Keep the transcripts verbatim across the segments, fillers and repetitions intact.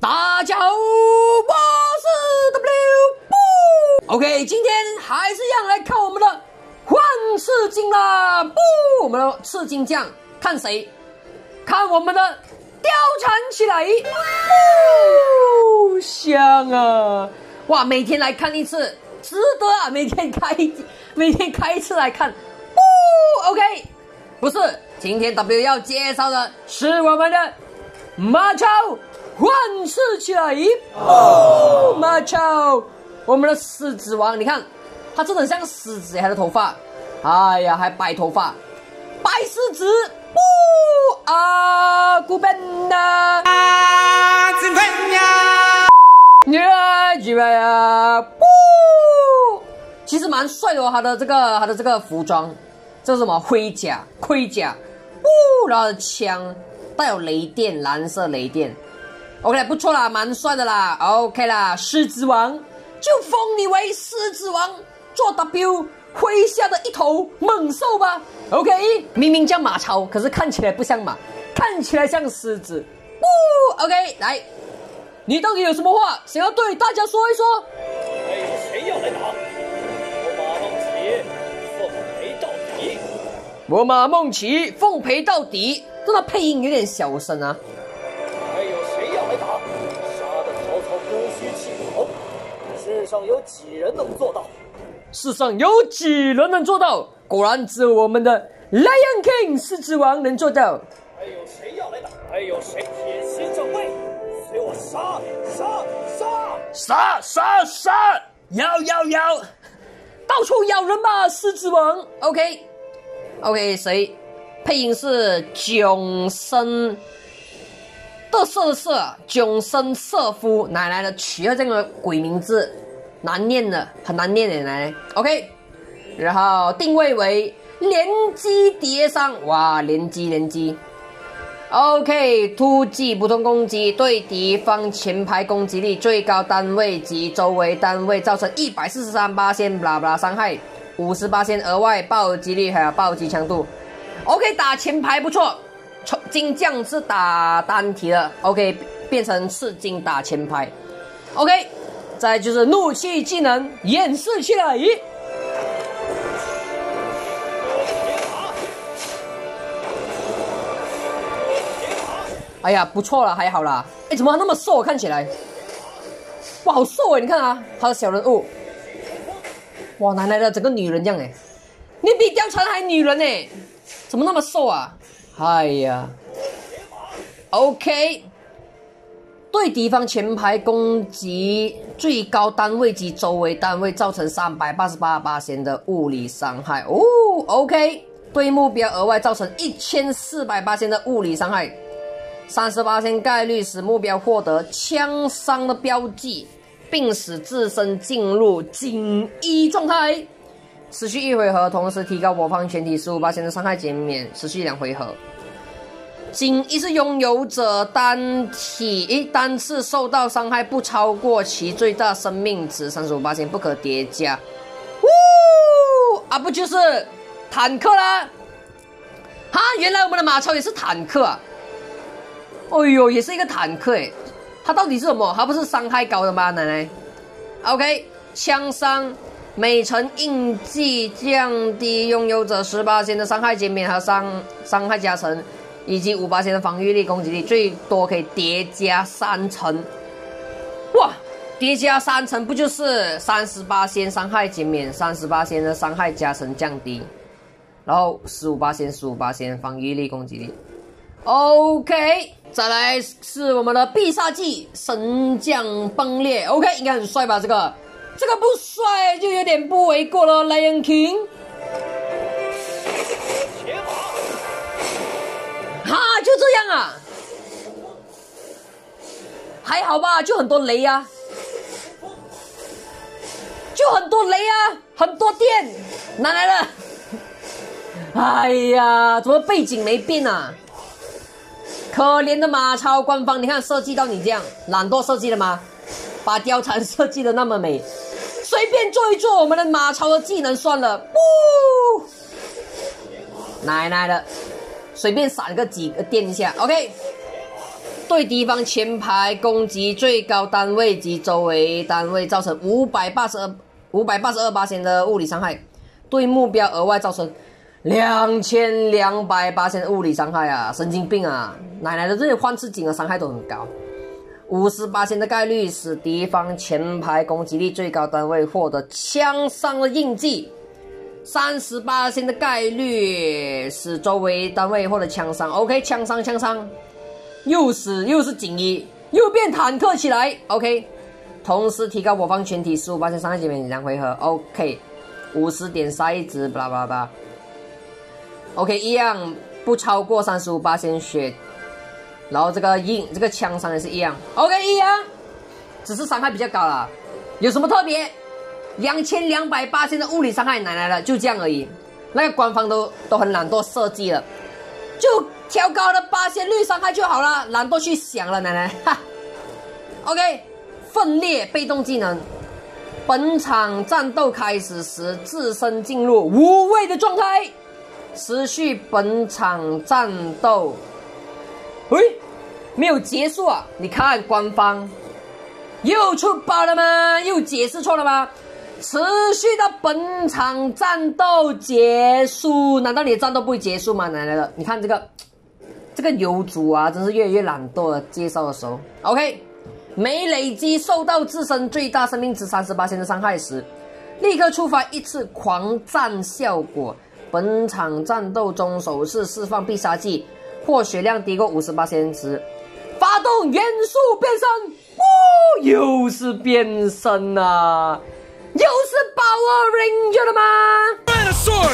大家好，我是 W 不 OK， 今天还是一样来看我们的换赤金啦，不，我们的赤金将看谁？看我们的貂蝉起来，不香啊！哇，每天来看一次，值得啊！每天开，每天开一次来看，不 OK， 不是，今天 W 要介绍的是我们的马超。换赤起来！哦，马超，我们的狮子王，你看，他真的很像狮子，他的头发，哎呀，还白头发，白狮子，不啊，古本呐，啊，怎么呀？你来几位啊？不，其实蛮帅的哦，他的这个，他的这个服装，这是什么盔甲？盔甲，不，然后枪带有雷电，蓝色雷电。OK， 不错啦，蛮帅的啦。OK 啦，狮子王就封你为狮子王，做 W 麾下的一头猛兽吧。OK， 明明叫马超，可是看起来不像马，看起来像狮子。不 OK， 来，你到底有什么话想要对大家说一说？ 还有谁要来打？我马梦琪奉陪到底。 我马梦琪奉陪到底。这个配音有点小声啊。 世上有几人能做到？ 世上有几人能做到？果然只有我们的 Lion King 狮子王能做到。 还有谁要来打？还有谁？铁心正位，随我杀杀杀杀杀杀！咬咬咬！到处咬人吧，狮子王。OK OK， 谁？配音是囧生的瑟瑟，囧生瑟夫，哪来的取了这个鬼名字？难念的，很难念的来 ，OK， 然后定位为连击叠伤，哇，连击连击 ，OK， 突击普通攻击对敌方前排攻击力最高单位及周围单位造成一百四十三%巴拉巴拉伤害， 五十%额外暴击力还有暴击强度 ，OK， 打前排不错，金将是打单体的 ，OK， 变成赤金打前排 ，OK。再就是怒气技能演示起来，哎呀，不错了，还好啦。哎，怎么那么瘦？看起来，哇，好瘦哎！你看啊，他的小人物，哇，哪来的整个女人这样哎？你比貂蝉还女人哎，怎么那么瘦啊？哎呀 ，OK。对敌方前排攻击最高单位及周围单位造成 三百八十八%的物理伤害哦 ，OK， 对目标额外造成一千四百%的物理伤害， 三十%概率使目标获得枪伤的标记，并使自身进入紧衣状态，持续一回合，同时提高我方全体 十五%的伤害减免，持续两回合。仅一次拥有者单体单次受到伤害不超过其最大生命值 三十五%， 不可叠加。呜啊，不就是坦克啦？哈，原来我们的马超也是坦克啊！哎呦，也是一个坦克诶。它到底是什么？它不是伤害高的吗？奶奶 ？OK， 枪伤每层印记降低拥有者 十%的伤害减免和伤伤害加成。以及 五%的防御力攻击力，最多可以叠加三层。哇，叠加三层不就是 三十%伤害减免 ,三十%的伤害加成降低，然后 十五%, 十五%防御力攻击力。OK， 再来是我们的必杀技神将崩裂。OK， 应该很帅吧？这个这个不帅就有点不为过了 ，Lion King。哈，就这样啊，还好吧，就很多雷啊，就很多雷啊，很多电，哪来的？哎呀，怎么背景没变啊？可怜的马超官方，你看设计到你这样，懒惰设计的吗？把貂蝉设计的那么美，随便做一做我们的马超的技能算了，不，奶奶的。随便闪个几个电一下 ，OK。 对敌方前排攻击最高单位及周围单位造成五百八十二五百八十二巴仙的物理伤害，对目标额外造成两千两百巴仙的物理伤害啊！神经病啊！奶奶的这些幻视井的伤害都很高。五十巴仙的概率使敌方前排攻击力最高单位获得枪伤的印记，三十巴仙的概率使周围单位获得枪伤。OK， 枪伤枪伤，又是又是锦衣，又变坦克起来。OK， 同时提高我方全体十五巴仙伤害减免两回合。OK， 五十点杀一值，巴拉巴拉巴拉。OK， 一样不超过三十五巴仙血。然后这个硬这个枪伤也是一样 ，OK 一样，只是伤害比较高啦。有什么特别？两千两百巴仙的物理伤害，奶奶的就这样而已。那个官方都都很懒惰设计了，就调高了巴仙率伤害就好了，懒惰去想了，奶奶哈。OK， 分裂被动技能，本场战斗开始时自身进入无畏的状态，持续本场战斗。喂，没有结束啊！你看官方又出包了吗？又解释错了吗？持续到本场战斗结束，难道你的战斗不会结束吗？奶奶的，你看这个这个油主啊，真是越来越懒惰了。介绍的时候 ，OK， 每累积受到自身最大生命值三十八的伤害时，立刻触发一次狂战效果。本场战斗中首次释放必杀技。或血量低过五十八时，发动元素变身，哦，又是变身啊，又是 Power Ranger 了吗？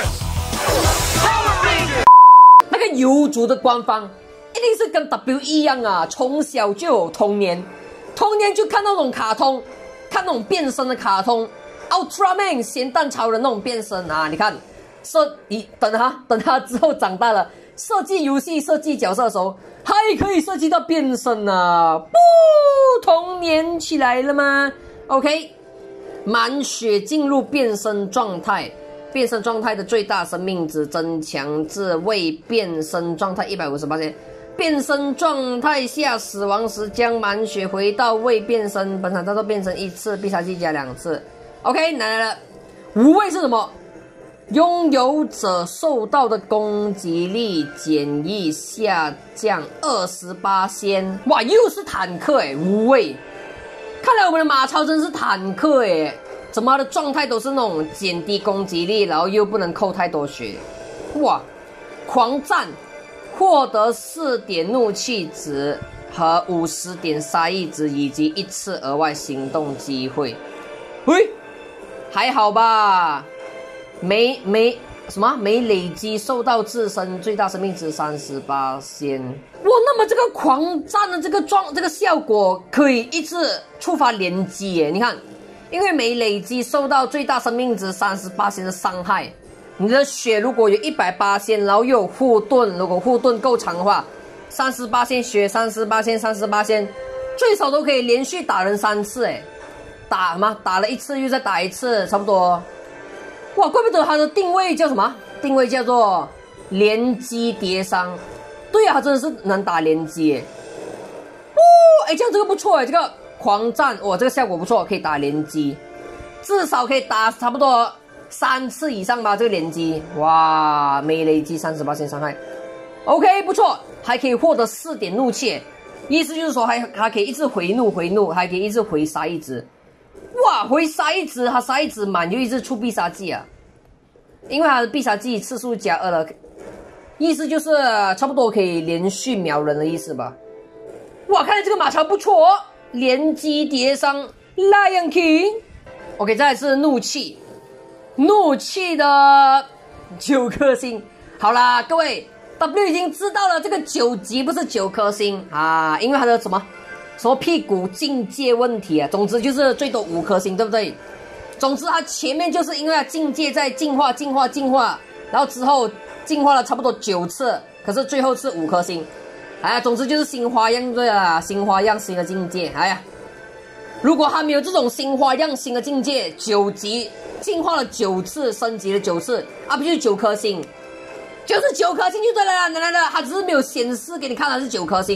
那个油族的官方一定是跟 W 一样啊，从小就有童年，童年就看那种卡通，看那种变身的卡通 ，Ultraman 咸蛋超人那种变身啊，你看，设一等他等他之后长大了。设计游戏、设计角色的时候，还可以设计到变身啊！不，童年起来了吗 ？OK， 满血进入变身状态，变身状态的最大生命值增强至未变身状态一百五十八。变身状态下死亡时将满血回到未变身，本场战斗变身一次，必杀技加两次。OK， 来了，无畏是什么？拥有者受到的攻击力减益下降二十八仙，哇，又是坦克哎，无畏！看来我们的马超真是坦克哎，怎么他的状态都是那种减低攻击力，然后又不能扣太多血，哇！狂战，获得四点怒气值和五十点杀意值，以及一次额外行动机会。喂，还好吧？没没什么没累积受到自身最大生命值三十八仙，哇！那么这个狂战的这个状这个效果可以一次触发连击耶！你看，因为没累积受到最大生命值三十八仙的伤害，你的血如果有一百八仙，然后又有护盾，如果护盾够长的话，三十八仙血，三十八仙，三十八仙，最少都可以连续打人三次哎！打吗？打了一次又再打一次，差不多。哇，怪不得它的定位叫什么？定位叫做连击叠伤。对啊，它真的是能打连击耶。哦，哎，这样这个不错哎，这个狂战，哇，这个效果不错，可以打连击，至少可以打差不多三次以上吧。这个连击，哇，每累积三十八伤害 ，OK， 不错，还可以获得四点怒气，意思就是说还还可以一直回怒回怒，还可以一直回杀一直。哇，回杀一值，他杀一值满就一直出必杀技啊！因为他的必杀技次数加二了，意思就是差不多可以连续秒人的意思吧。哇，看来这个马超不错哦，连击叠伤 Lion King。OK， 再来是怒气，怒气的九颗星。好啦，各位 W 已经知道了，这个九级不是九颗星啊，因为它的什么？什么屁股境界问题啊？总之就是最多五颗星，对不对？总之它前面就是因为它境界在进化、进化、进化，然后之后进化了差不多九次，可是最后是五颗星。哎呀，总之就是新花样对啦，新花样新的境界。哎呀，如果还没有这种新花样新的境界，九级进化了九次，升级了九次，啊不就是九颗星？就是九颗星就对了啦，奶奶的，它只是没有显示给你看它是九颗星。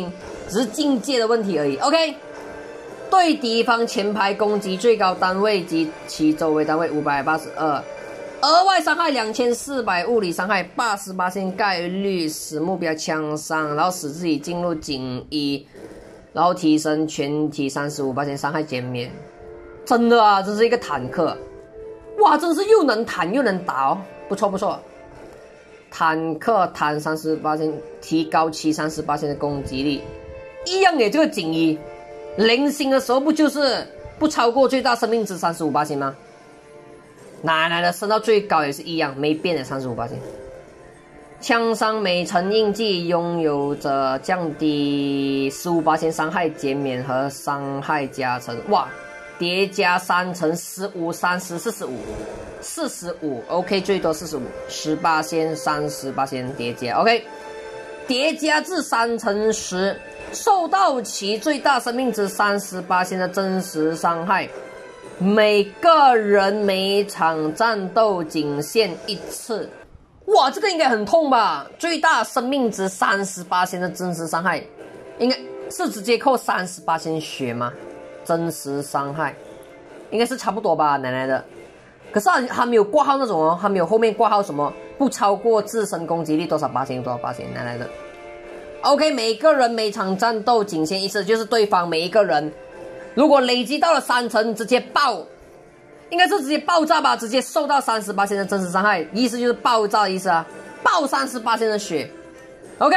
只是境界的问题而已。OK， 对敌方前排攻击最高单位及其周围单位五百八十二，额外伤害两千四百，物理伤害八十八%概率使目标枪伤，然后使自己进入警一，然后提升全体三十五%伤害减免。真的啊，这是一个坦克，哇，真是又能弹又能打哦，不错不错。坦克弹 三十八%， 提高其 三十八% 的攻击力，一样耶。这个警一零星的时候不就是不超过最大生命值 三十五%吗？奶奶的，升到最高也是一样，没变的 三十五%。枪伤每层印记拥有着降低 十五%伤害减免和伤害加成，哇，叠加三层十五、三十、四十五。四十五 ，OK， 最多四十五， 十八%、三十%叠加 ，OK， 叠加至三乘十，受到其最大生命值 三十%的真实伤害，每个人每场战斗仅限一次。哇，这个应该很痛吧？最大生命值 三十%的真实伤害，应该是直接扣 三十%血吗？真实伤害应该是差不多吧，奶奶的。可是还没有挂号那种哦，还没有后面挂号什么不超过自身攻击力多少八千多少八千奶奶的。OK， 每个人每场战斗仅限一次，就是对方每一个人如果累积到了三层，直接爆，应该是直接爆炸吧，直接受到 三十%的真实伤害，意思就是爆炸的意思啊，爆 三十%的血。OK，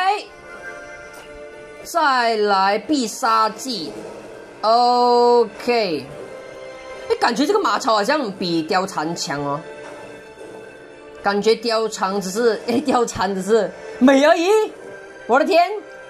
再来必杀技 ，OK。哎，感觉这个马超好像比貂蝉强哦。感觉貂蝉只是，哎，貂蝉只是美而已。我的天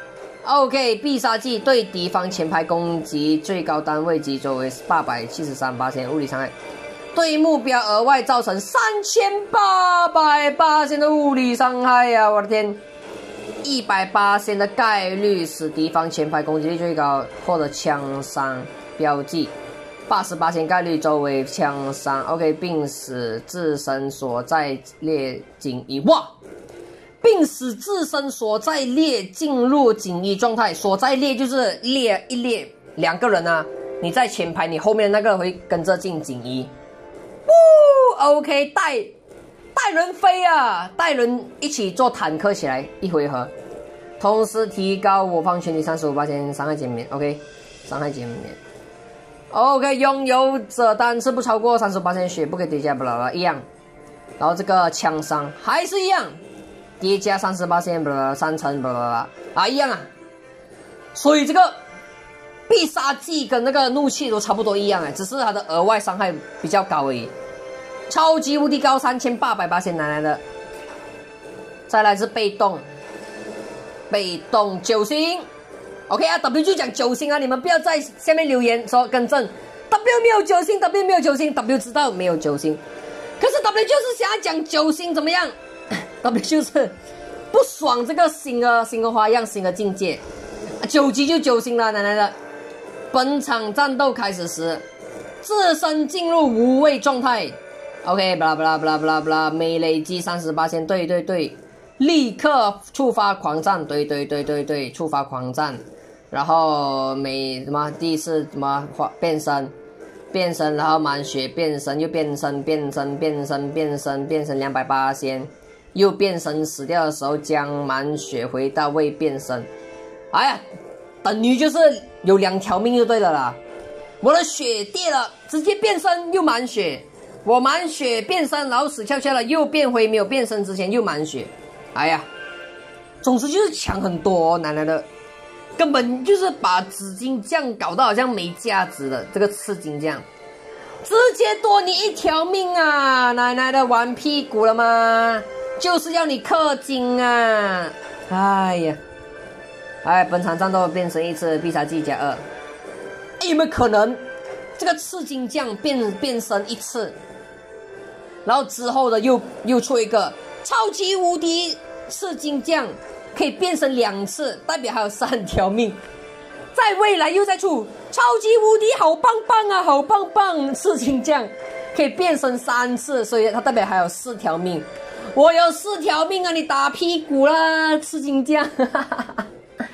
！OK， 必杀技对敌方前排攻击最高单位及周围 八百七十三%物理伤害，对目标额外造成 三千八百%的物理伤害呀、啊！我的天！一百%的概率使敌方前排攻击力最高，获得枪伤标记。八十%概率周围枪伤 ，OK， 并使自身所在列警一，哇，并使自身所在列进入警一状态。所在列就是列一列两个人啊，你在前排，你后面那个人会跟着进警一。呜 ，OK， 带带人飞啊，带人一起做坦克起来一回合，同时提高我方全体 三十五%伤害减免 ，OK， 伤害减免。OK， 拥有者单次不超过 三十%血不可以叠加，不啦啦一样。然后这个枪伤还是一样，叠加 三十%， 不啦啦三层，不啦啦啊一样啊。所以这个必杀技跟那个怒气都差不多一样哎，只是它的额外伤害比较高而已。超级无敌高 三千八百%拿来的。再来是被动，被动九星。OK 啊 ，W 就讲九星啊，你们不要在下面留言说更正 ，W 没有九星 ，W 没有九星 ，W 知道没有九星，可是 W 就是想要讲九星怎么样 ？W 就是不爽这个新的新的花样、新的境界，九级就九星了，奶奶的。本场战斗开始时，自身进入无畏状态 ，OK， 巴拉巴拉巴拉巴拉巴拉，每累积 三十%， 对对对，立刻触发狂战，对对对对对，触发狂战。然后每什么第一次什么变身，变身，然后满血变身，又变身，变身，变身，变身，变身两百八先，又变身死掉的时候将满血回到未变身。哎呀，等于就是有两条命就对了啦。我的血跌了，直接变身又满血，我满血变身，然后死翘翘了，又变回没有变身之前又满血。哎呀，总之就是强很多哦，奶奶的。根本就是把紫金酱搞到好像没价值的这个赤金酱，直接多你一条命啊！奶奶的玩屁股了吗？就是要你氪金啊！哎呀，哎，本场战斗变身一次，必杀技加二。有没有可能这个赤金酱变变身一次，然后之后的又又出一个超级无敌赤金酱？可以变身两次，代表还有三条命。在未来又再出超级无敌好棒棒啊，好棒棒！赤金酱可以变身三次，所以它代表还有四条命。我有四条命啊，你打屁股啦，赤金酱！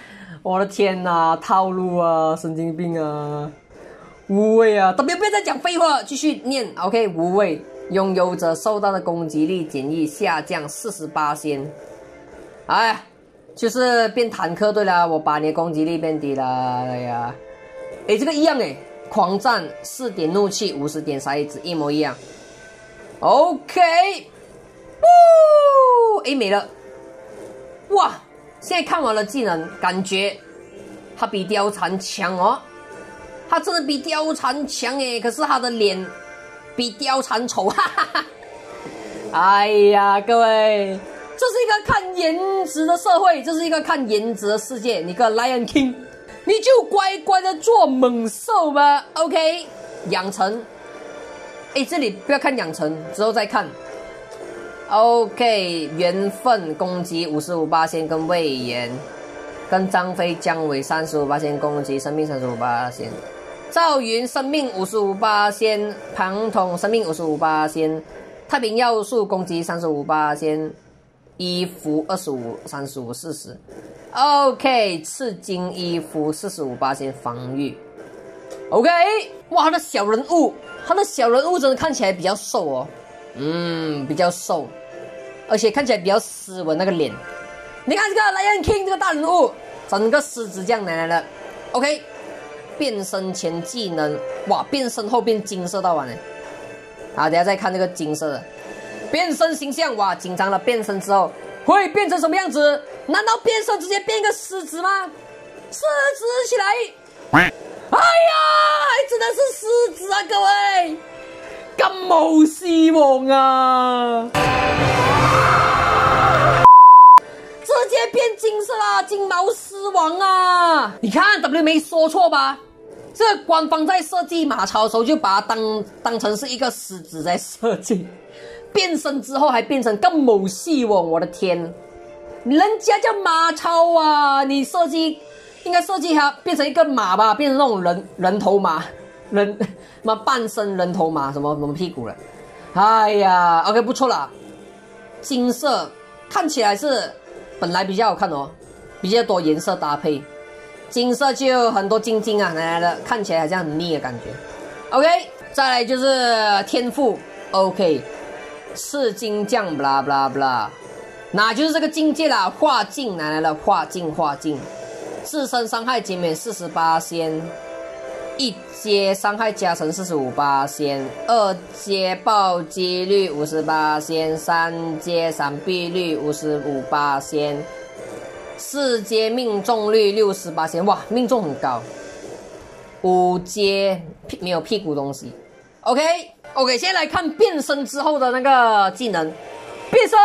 我的天哪，套路啊，神经病啊！无畏啊 ，W 不要再讲废话，继续念。OK， 无畏，拥有者受到的攻击力减益下降四十八仙。哎，就是变坦克对了，我把你的攻击力变低了。哎呀，哎，这个一样哎，狂战四点怒气，五十点杀一只，一模一样。OK， 呜，哎没了。哇，现在看完了技能，感觉他比貂蝉强哦。他真的比貂蝉强诶，可是他的脸比貂蝉丑，哈哈哈！哎呀，各位，这是一个看颜值的社会，这是一个看颜值的世界。你个 Lion King， 你就乖乖的做猛兽吧 ，OK？ 养成，哎，这里不要看养成，之后再看。OK， 缘分攻击五十五八仙跟魏延，跟张飞、姜维三十五八仙攻击，生命三十五八仙。赵云生命五十五八仙，庞统生命五十五八仙，太平要素攻击三十五八仙，衣服二十五、三十五、四十。OK， 赤金衣服四十五八仙防御。OK， 哇，他的小人物，他的小人物真的看起来比较瘦哦，嗯，比较瘦，而且看起来比较斯文那个脸。你看这个 Lion King 这个大人物，整个狮子这样来来了。OK。变身前技能，哇！变身后变金色到完了。好，等一下再看这个金色的变身形象，哇！紧张了，变身之后会变成什么样子？难道变身直接变一个狮子吗？狮子起来！哎呀，真的是狮子啊，各位，咁冇希望啊！直接变金色啦，金毛狮王啊！你看 W 没说错吧？这个官方在设计马超的时候就把它当当成是一个狮子在设计，变身之后还变成更某希望，我的天！人家叫马超啊，你设计应该设计它变成一个马吧，变成那种人人头马，人什么半身人头马，什么什么屁股了？哎呀 ，OK 不错啦，金色看起来是。本来比较好看哦，比较多颜色搭配，金色就有很多晶晶啊，来来了，看起来好像很腻的感觉。OK， 再来就是天赋 ，OK， 赤金将，不啦不啦不啦，那就是这个境界啦，化境来来了，化境化境，自身伤害减免四十八仙，一阶伤害加成四十五八仙，二阶暴击率五十八仙，三阶闪避率五十五八仙，四阶命中率六十八仙，哇，命中很高。五阶没有屁股东西。OK OK， 现在来看变身之后的那个技能，变身，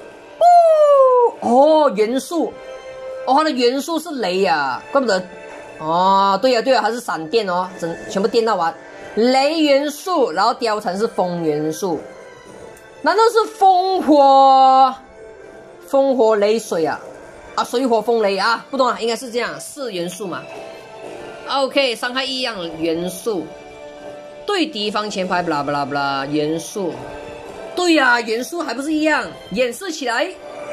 哦，元素，哦，它的元素是雷呀，怪不得。哦，对呀、啊、对呀、啊，它是闪电哦，整全部电到完。雷元素，然后貂蝉是风元素，难道是风火？风火雷水啊？啊，水火风雷啊？不懂啊，应该是这样，四元素嘛。OK， 伤害一样元素，对敌方前排，不啦不啦不啦，元素。对呀、啊，元素还不是一样？演示起来。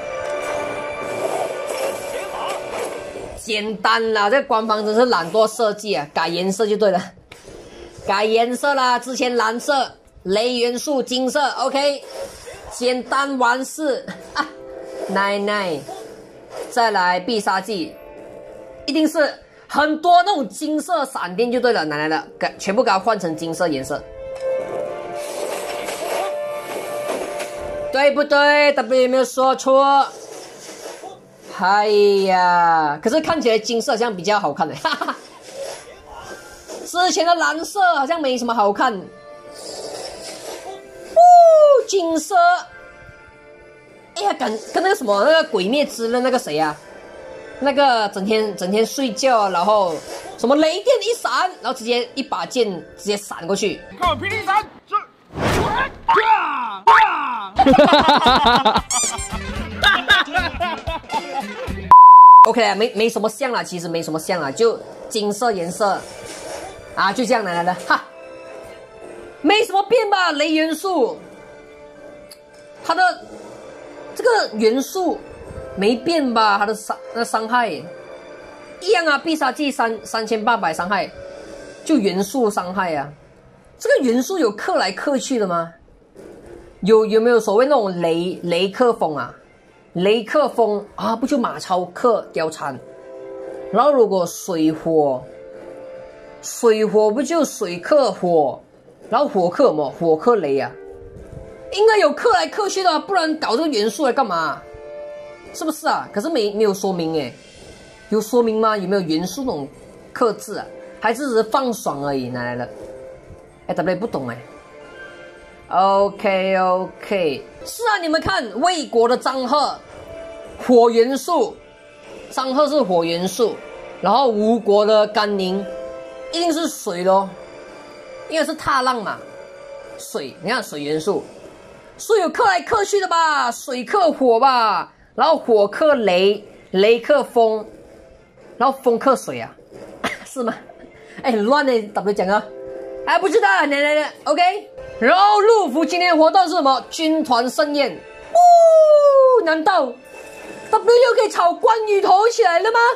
简单啦，这个官方真是懒惰设计啊，改颜色就对了，改颜色啦，之前蓝色，雷元素金色 ，OK， 简单完事啊，奶奶，再来必杀技，一定是很多那种金色闪电就对了，奶奶的，改全部给它换成金色颜色，对不对 ？W 有没有说错？哎呀，可是看起来金色好像比较好看的，哈哈。之前的蓝色好像没什么好看。哦，金色，哎呀，跟跟那个什么那个鬼灭之刃那个谁啊，那个整天整天睡觉，然后什么雷电一闪，然后直接一把剑直接闪过去。看我霹雳闪，是，啊啊！OK， 没没什么像啦，其实没什么像啦，就金色颜色啊，就这样来来的哈，没什么变吧？雷元素，它的这个元素没变吧？它的伤那伤害一一样啊，必杀技三三千八百伤害，就元素伤害啊。这个元素有克来克去的吗？有有没有所谓那种雷雷克风啊？雷克风啊，不就马超克貂蝉？然后如果水火，水火不就水克火，然后火克什么？火克雷啊？应该有克来克去的，不然搞这个元素来干嘛？是不是啊？可是没没有说明诶，有说明吗？有没有元素那种克制啊？还是只是放爽而已？哪来的？哎 ，W 不懂哎。OK OK， 是啊，你们看魏国的张赫，火元素，张赫是火元素，然后吴国的甘宁一定是水咯，因为是踏浪嘛，水，你看水元素，所以有克来克去的吧，水克火吧，然后火克雷，雷克风，然后风克水啊，是吗？哎，很乱呢 ，W 讲啊，还不知道，来来来 ，OK。然后陆服今天活动是什么？军团盛宴。哦，难道 W 又可以炒关羽头起来了吗？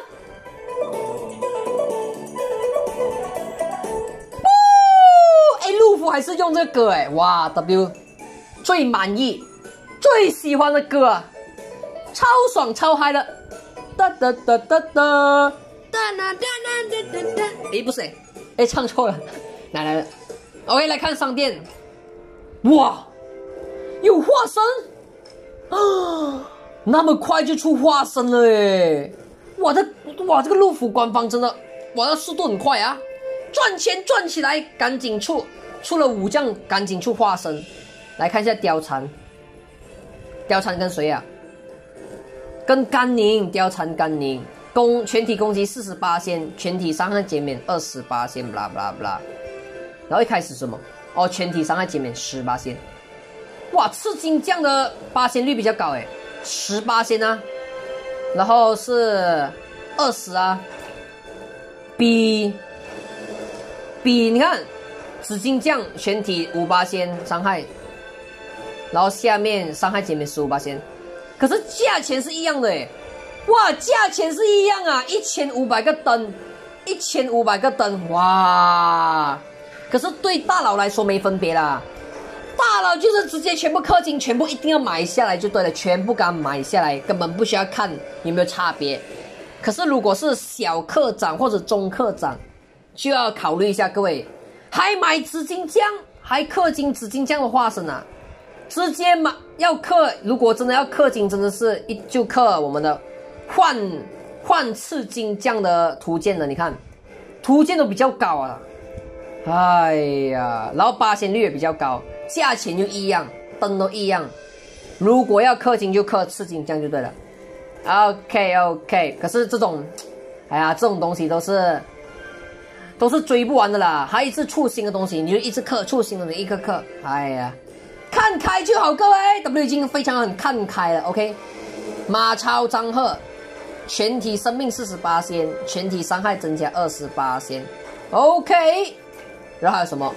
哦，哎，陆服还是用这个歌哎，哇 ，W 最满意、最喜欢的歌啊，超爽超嗨的。哒哒哒哒哒哒哒哒哒哒哒。哎，不是哎，哎，唱错了，来来来 ，OK， 来看商店。哇，有化身啊！那么快就出化身了诶！哇，这哇这个陆服官方真的，哇，这速度很快啊！赚钱赚起来，赶紧出出了武将，赶紧出化身。来看一下貂蝉，貂蝉跟谁啊？跟甘宁，貂蝉甘宁，攻全体攻击四十八仙，全体伤害减免二十八仙，不啦不啦不啦。然后一开始什么？哦，全体伤害减免十八仙，哇，赤金将的八仙率比较高诶，十八仙啊，然后是二十啊，比比你看，紫金将全体五八仙伤害，然后下面伤害减免十五八仙，可是价钱是一样的诶，哇，价钱是一样啊，一千五百个灯，一千五百个灯，哇！可是对大佬来说没分别啦，大佬就是直接全部氪金，全部一定要买下来就对了，全部给他买下来，根本不需要看有没有差别。可是如果是小课长或者中课长，就要考虑一下，各位还买紫金将，还氪金紫金将的化身啊，直接买要氪，如果真的要氪金，真的是一就氪我们的换换赤金将的图鉴了，你看图鉴都比较高啊。哎呀，然后八仙率也比较高，价钱就一样，灯都一样。如果要氪金就氪赤金将就对了。OK OK， 可是这种，哎呀，这种东西都是都是追不完的啦，还一直出新的东西，你就一直氪，出新的东西一个氪。哎呀，看开就好，各位 ，W 已经非常很看开了。OK， 马超张赫，全体生命四十八仙，全体伤害增加二十八仙。OK。然后还有什么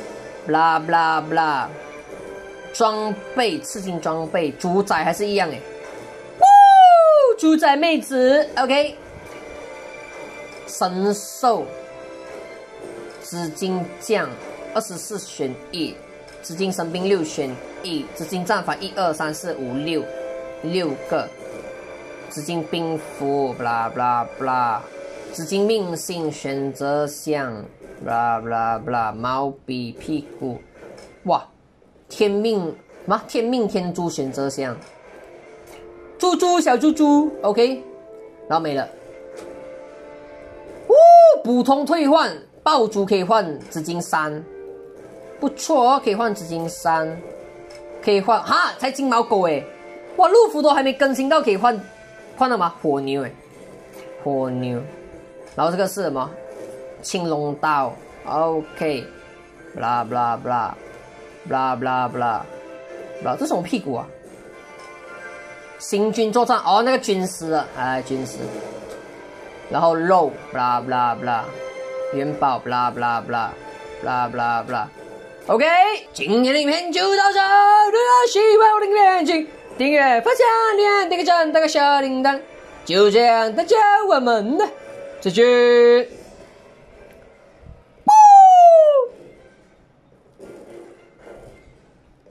？blah blah blah， 装备刺金装备，主宰还是一样诶。哇，主宰妹子 ，OK。神兽，紫金将二十四选一，紫金神兵六选一，紫金战法一二三四五六六个，紫金兵符 ，blah blah blah， 紫金命性选择项。blah blah blah， 毛笔屁股，哇，天命什么？天命天珠选择项，猪猪小猪猪 ，OK， 然后没了。哦，普通退换，爆珠可以换紫金三，不错哦，可以换紫金三，可以换哈，才金毛狗诶，哇，陆服都还没更新到可以换换了吗？火牛诶，火牛，然后这个是什么？青龙刀 ，OK， blah blah blah blah blah blah blah， 这什么屁股啊？行军作战哦，那个军师啊，哎，军师。然后肉 blah blah blah， 元宝 blah blah blah blah blah blah。OK， 今天的影片就到这，如果喜欢我的影片，请订阅、分享、点点个赞、打个小铃铛。就这样，大家我们呢。 再见。